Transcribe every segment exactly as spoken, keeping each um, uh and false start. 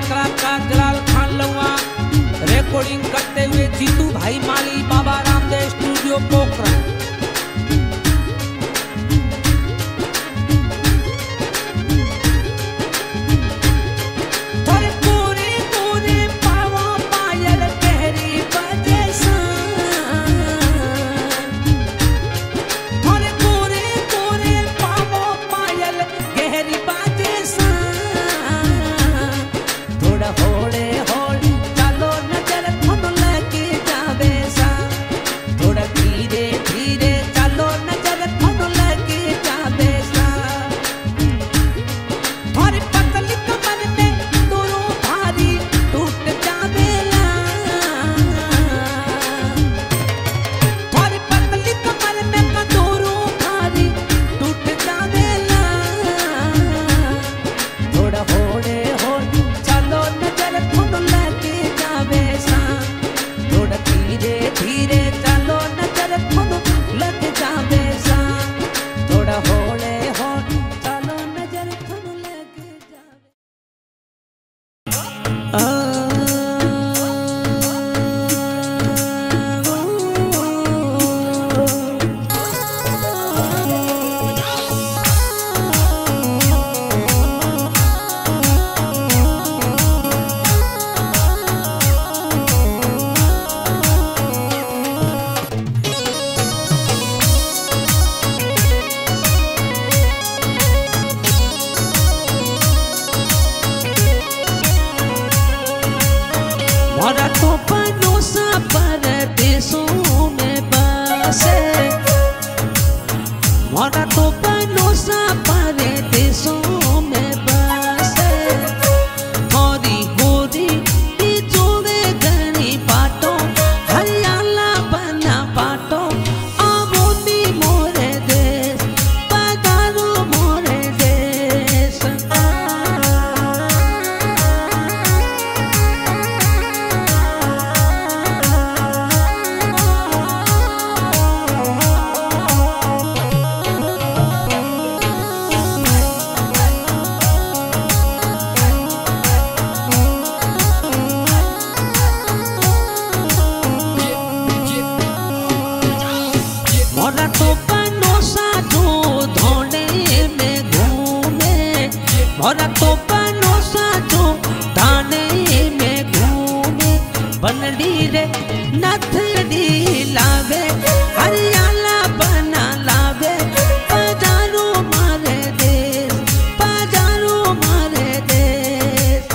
कलाकार जलाल खान लवा, रिकॉर्डिंग करते हुए जीतू भाई माली, बाबा रामदेव स्टूडियो पोखरण। मोरा तो पनोसा परदेसों में बसे, मोरा तो पनोसा परदेसों में बसे। मोरी गोरी जोड़े गणी पाटो, हरियाला बना पाटो, आबोदी मोरे देश, पधारो मोरे देश। मोरा तो पनोसा जो धोने में घूमे, मोरा तो पनोसा जो धाने में घूमे। बनड़ी रे नथड़ी लावे, हरियाला बना लावे, पधारो मारे देश, पधारो मारे देश।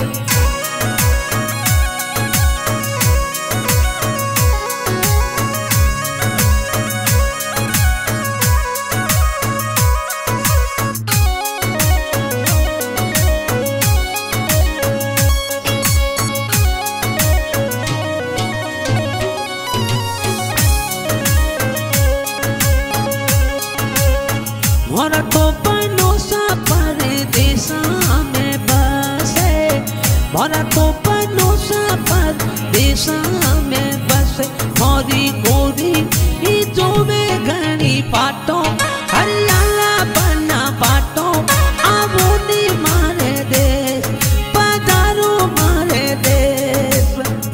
मोरा तो पनोसा परदेसा में बसे, मोरा तो पनोसा परदेसा में बसे। मोरी गोरी जो में घनी पाटो, हरियाला बना पाटो, आबोदी मारे देश, पधारो मारे देश।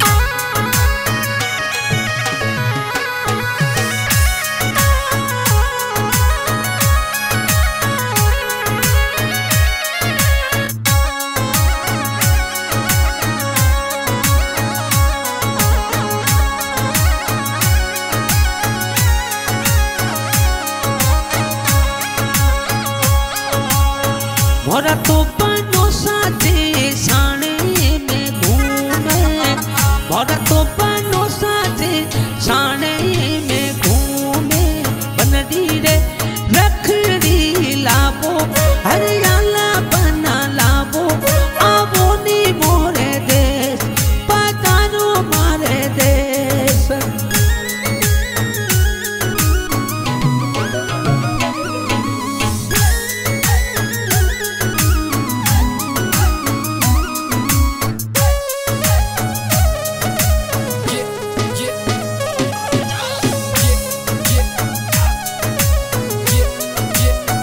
मोरा तो पनोसा जे साने में घूमे, मोरा तो पनोसा जे साने में घूमे। बनड़ी रे रखड़ी लाबो, हरियाला बना लाबो, आबोदी मोरे देश, पधारो मारे देश।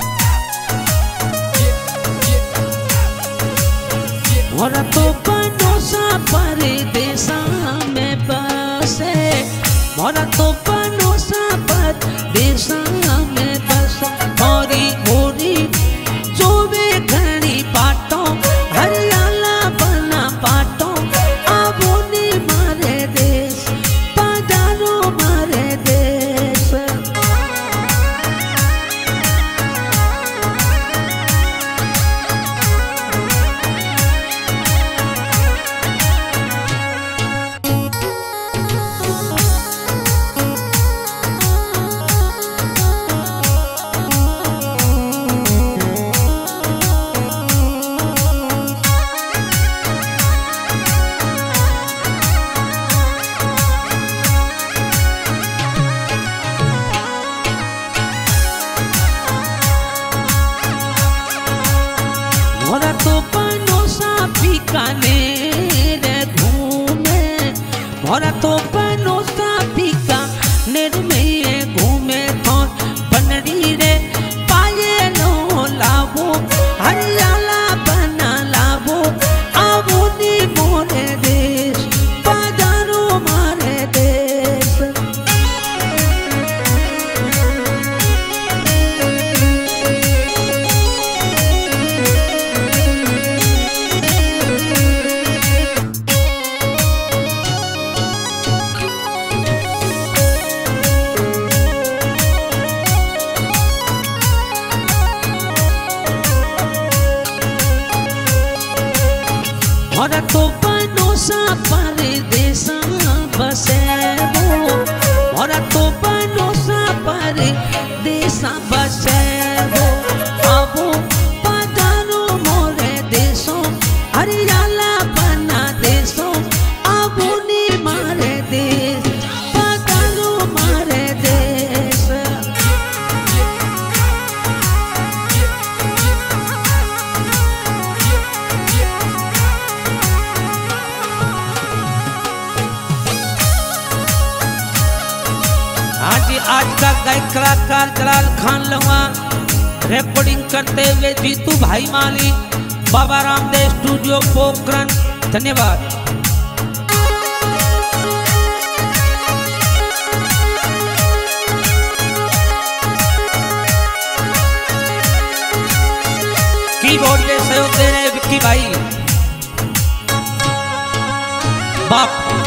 मोरा तो पनो पनोसा परदेसा में बसे, मोरा तो पनोसा परदेसा में बसे। मोरी मोरी जो वे घनी पाटो हरियाला बना पाटो, आबोनी मारे देश पधारो मारे देश। मोरा तो पनोसा बीकानेर घूमे, मोरा तो पनोसा बीकानेर में घूमे। तो बनरी रे पाये लो लावो हरियाला बना लावो, आबोनी मोरे देश पधारो मारे देश। मोरा तो पनोसा परदेसा बसे वो, मोरा तो पनोसा परदेसा बसे वो। आबो पधारो मोरे देशो हरियाला बना देशो, आबोनी मारे देश पधारो मारे देश। आज आज का गायक कलाकार जलाल खान लवा रिकॉर्डिंग करते हुए जीतू भाई माली, बाबा रामदेव स्टूडियो पोखरण। धन्यवाद। कीबोर्ड में सहयोग दे रहे विक्की भाई बाप।